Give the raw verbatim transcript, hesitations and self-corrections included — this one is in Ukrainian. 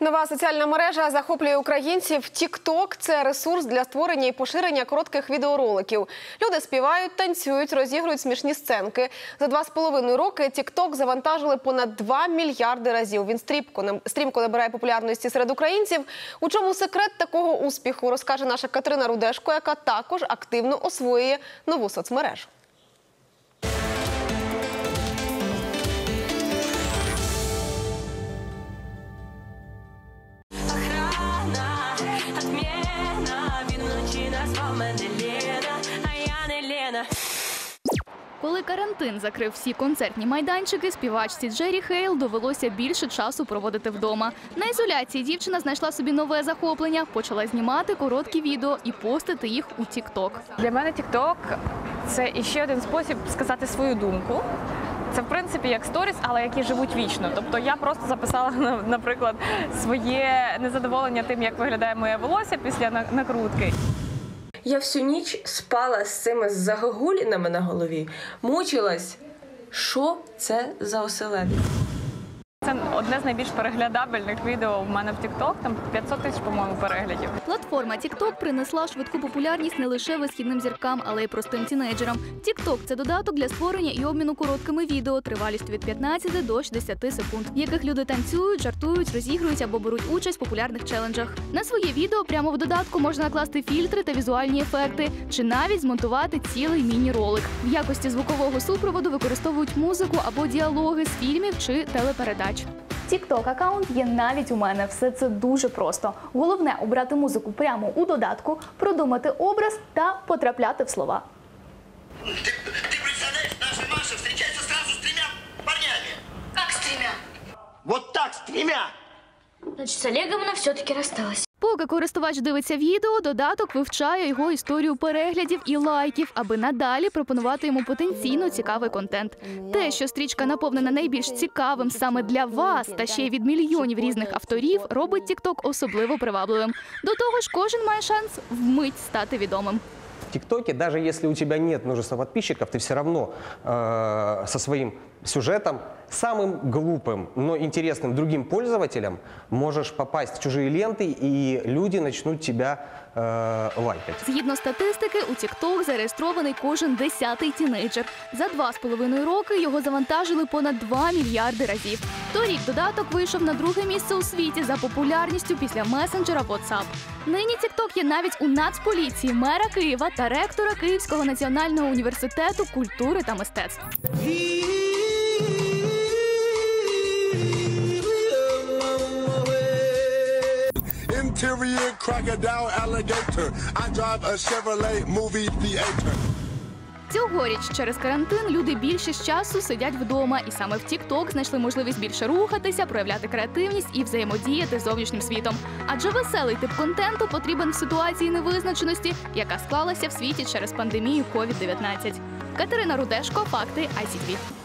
Нова соціальна мережа захоплює українців. тік-ток – це ресурс для створення і поширення коротких відеороликів. Люди співають, танцюють, розігрують смішні сценки. За два з половиною роки тік-ток завантажили понад два мільярди разів. Він стрімко, стрімко набирає популярності серед українців. У чому секрет такого успіху, розкаже наша Катерина Рудешко, яка також активно освоює нову соцмережу. Коли карантин закрив всі концертні майданчики, співачці Джері Хейл довелося більше часу проводити вдома. На ізоляції дівчина знайшла собі нове захоплення, почала знімати короткі відео і постити їх у тік-ток. Для мене тік-ток – це іще один спосіб сказати свою думку. Це, в принципі, як сторіс, але які живуть вічно. Тобто я просто записала, наприклад, своє незадоволення тим, як виглядає моє волосся після накрутки. Я всю ніч спала з цими загогулінами на голові, мучилась, що це за оселедець. Це одне з найбільш переглядабельних відео в мене в тік-ток, там п'ятсот тисяч, по-моєму, переглядів. Платформа тік-ток принесла швидку популярність не лише висхідним зіркам, але й простим тінейджерам. тік-ток – це додаток для створення і обміну короткими відео тривалістю від п'ятнадцяти до шістдесяти секунд, в яких люди танцюють, жартують, розігрують або беруть участь в популярних челенджах. На своє відео прямо в додатку можна накласти фільтри та візуальні ефекти, чи навіть змонтувати цілий міні-ролик. В якості звукового супроводу використовують музику або діалоги з фільмів чи телепередач. тік-ток-аккаунт є навіть у мене. Все це дуже просто. Головне – обрати музику прямо у додатку, продумати образ та потрапляти в слова. Ты, ты представляешь, наша Маша встречается сразу с тремя парнями. Как с тремя? Вот так, с тремя. Значит, с Олегом она все-таки рассталась. Поки користувач дивиться відео, додаток вивчає його історію переглядів і лайків, аби надалі пропонувати йому потенційно цікавий контент. Те, що стрічка наповнена найбільш цікавим саме для вас, та ще й від мільйонів різних авторів, робить тік-ток особливо привабливим. До того ж, кожен має шанс вмить стати відомим. В ТикТоке, даже если у тебя нет множества подписчиков, ты все равно э, со своим сюжетом, самым глупым, но интересным другим пользователям можешь попасть в чужие ленты, и люди начнут тебя э, лайкать. Згідно статистики, у тік-ток зареєстрований кожен десятий тінейджер. За два з половиною роки його завантажили понад два мільярди разів. Торік додаток вийшов на друге місце у світі за популярністю після месенджера WhatsApp. Нині тік-ток є навіть у Нацполіції, мера Києва та ректора Київського національного університету культури та мистецтв. Interior crocodile alligator. I drive a Chevrolet movie theater. Цьогоріч через карантин люди більшість часу сидять вдома, і саме в тік-ток знайшли можливість більше рухатися, проявляти креативність і взаємодіяти з зовнішнім світом. Адже веселий тип контенту потрібен в ситуації невизначеності, яка склалася в світі через пандемію ковід дев'ятнадцять. Катерина Рудешко, факти ай сі ті ві.